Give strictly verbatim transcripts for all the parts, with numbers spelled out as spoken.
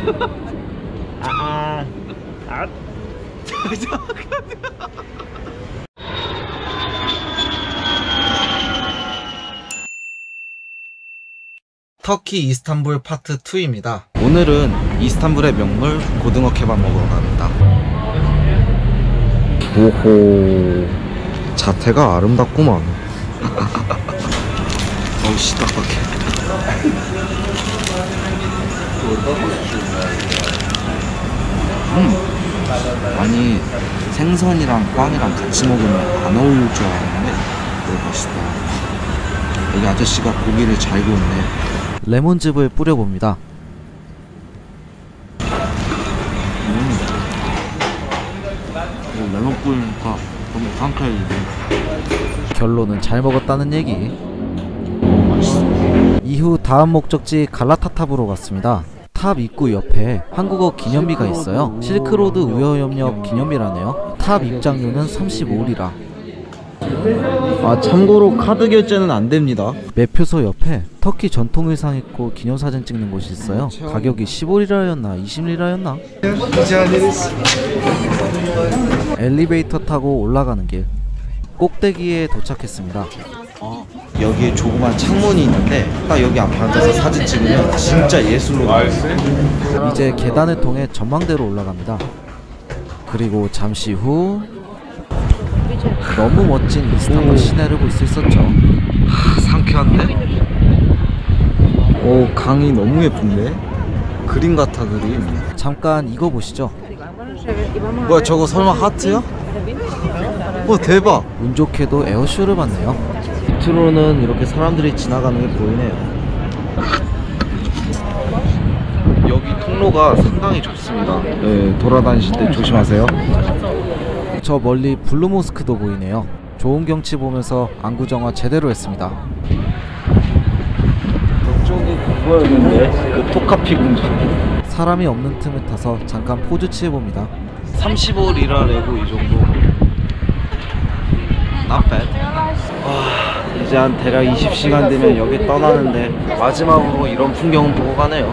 아, 아, 터키 이스탄불 파트 이입니다. 오늘은 이스탄불의 명물 고등어 케밥 먹으러 갑니다. 오호, 자태가 아름답구만. 어우 씨, 딱딱해. 음, 아니 생선이랑 빵이랑 같이 먹으면 안 어울릴 줄 알았는데 너무 맛있다. 여기 아저씨가 고기를 잘 구웠네. 레몬즙을 뿌려봅니다. 음. 레몬 뿌리니까 너무 상쾌해지네. 결론은 잘 먹었다는 얘기. 맛있어. 이후 다음 목적지 갈라타탑으로 갔습니다. 탑 입구 옆에 한국어 기념비가 있어요. 실크로드 우여협력 기념비라네요. 탑 입장료는 삼십오 리라. 아, 참고로 카드 결제는 안됩니다. 매표소 옆에 터키 전통 의상 입고 기념사진 찍는 곳이 있어요. 가격이 십오 리라였나 이십 리라였나? 엘리베이터 타고 올라가는 길, 꼭대기에 도착했습니다. 어, 여기에 조그만 창문이 있는데 딱 여기 앞에 앉아서 사진 찍으면 진짜 예술로 나와요. 이제 계단을 통해 전망대로 올라갑니다. 그리고 잠시 후 너무 멋진 이스탄불 시내를 볼 수 있었죠. 하, 상쾌한데? 오, 강이 너무 예쁜데? 그림 같아, 그림. 잠깐 이거 보시죠. 뭐야, 저거 설마 하트야? 오, 대박! 운 좋게도 에어쇼를 봤네요. 밑으로는 이렇게 사람들이 지나가는 게 보이네요. 여기 통로가 상당히 좁습니다. 네, 돌아다니실 때 조심하세요. 저 멀리 블루 모스크도 보이네요. 좋은 경치 보면서 안구정화 제대로 했습니다. 저쪽이 그거였는데, 그 토카피 궁전. 사람이 없는 틈을 타서 잠깐 포즈 취해봅니다. 삼십오 리라 레고 이 정도. Not bad. 와, 이제 한 대략 이십 시간 되면 여기 떠나는데 마지막으로 이런 풍경은 보고 가네요.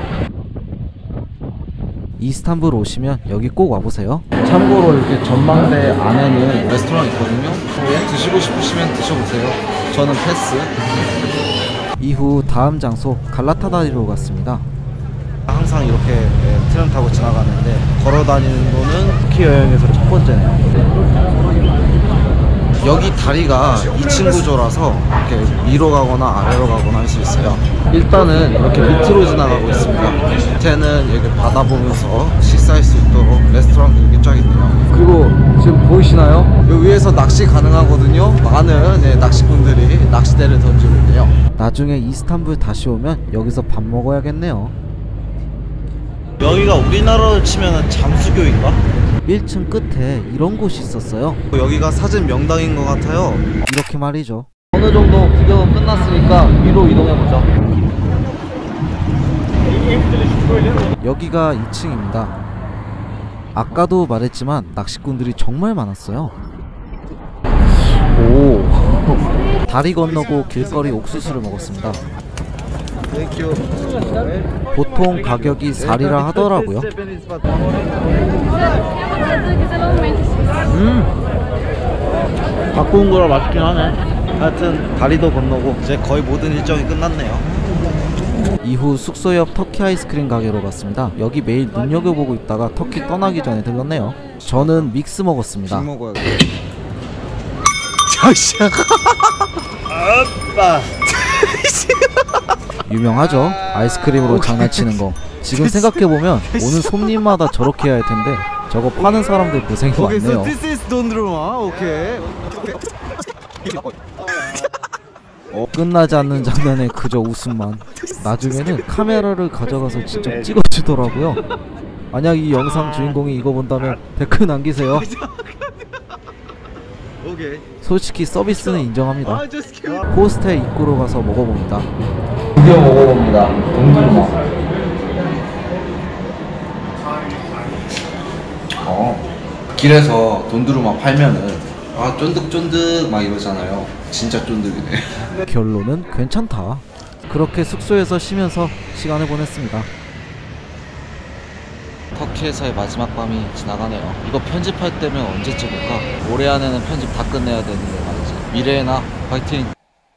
이스탄불 오시면 여기 꼭 와보세요. 참고로 이렇게 전망대 안에는 레스토랑 있거든요. 드시고 싶으시면 드셔보세요. 저는 패스. 이후 다음 장소 갈라타다리로 갔습니다. 항상 이렇게 네, 트램 타고 지나가는데 걸어다니는 거는 터키 여행에서 첫 번째네요. 여기 다리가 이 층 구조라서 이렇게 위로 가거나 아래로 가거나 할 수 있어요. 일단은 이렇게 밑으로 지나가고 있습니다. 밑에는 여기 바다 보면서 식사할 수 있도록 레스토랑들이 쫙 있네요. 그리고 지금 보이시나요? 여기 위에서 낚시 가능하거든요. 많은 네, 낚시꾼들이 낚시대를 던지고 있네요. 나중에 이스탄불 다시 오면 여기서 밥 먹어야겠네요. 여기가 우리나라로 치면 잠수교인가? 일 층 끝에 이런 곳이 있었어요. 여기가 사진 명당인 것 같아요. 이렇게 말이죠. 어느 정도 구경은 끝났으니까 위로 이동해보죠. 여기가 이 층입니다. 아까도 말했지만 낚시꾼들이 정말 많았어요. 오. 다리 건너고 길거리 옥수수를 먹었습니다. 보통 가격이 사 리라 하더라고요. 음, 갖고 온 거라 맛있긴 하네. 하여튼 다리도 건너고 이제 거의 모든 일정이 끝났네요. 이후 숙소 옆 터키 아이스크림 가게로 갔습니다. 여기 매일 눈여겨보고 있다가 터키 떠나기 전에 들렀네요. 저는 믹스 먹었습니다. 빅 먹어야 돼. 자시야. 아빠. 유명하죠? 아이스크림으로 장난치는 거. 지금 생각해보면 오는 손님마다 저렇게 해야 할 텐데 저거 파는 사람들 고생이 많네요. 어, 끝나지 않는 장면에 그저 웃음만. 나중에는 카메라를 가져가서 직접 찍어주더라고요. 만약 이 영상 주인공이 이거 본다면 댓글 남기세요. 솔직히 서비스는 인정합니다. 호스텔 입구로 가서 먹어봅니다. 드디어 먹어봅니다. 돈두루마. 어, 길에서 돈두루마 팔면은 아 쫀득쫀득 막 이러잖아요. 진짜 쫀득이네. 결론은 괜찮다. 그렇게 숙소에서 쉬면서 시간을 보냈습니다. 이렇게 해서의 마지막 밤이 지나가네요. 이거 편집할 때면 언제 찍을까? 올해 안에는 편집 다 끝내야 되는데 말이지. 미래에나 화이팅!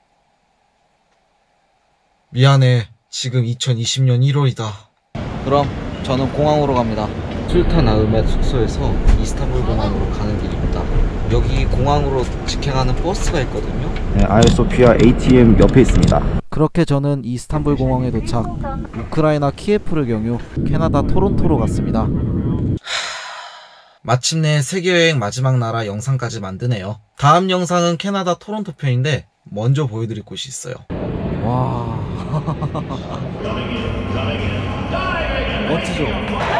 미안해. 지금 이천이십 년 일월이다. 그럼 저는 공항으로 갑니다. 술탄 아흐메드 숙소에서 이스탄불 공항으로 가는 길입니다. 여기 공항으로 직행하는 버스가 있거든요. 네, 아이소피아 에이티엠 옆에 있습니다. 그렇게 저는 이스탄불 공항에 도착. 우크라이나 키예프를 경유 캐나다 토론토로 갔습니다. 마침내 세계여행 마지막 나라 영상까지 만드네요. 다음 영상은 캐나다 토론토 편인데 먼저 보여드릴 곳이 있어요. 와 멋지죠?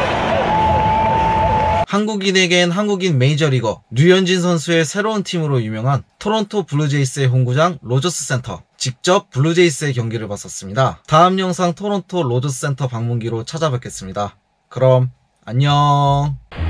한국인에겐 한국인 메이저리거 류현진 선수의 새로운 팀으로 유명한 토론토 블루제이스의 홈구장 로저스 센터. 직접 블루제이스의 경기를 봤었습니다. 다음 영상 토론토 로저스 센터 방문기로 찾아뵙겠습니다. 그럼 안녕.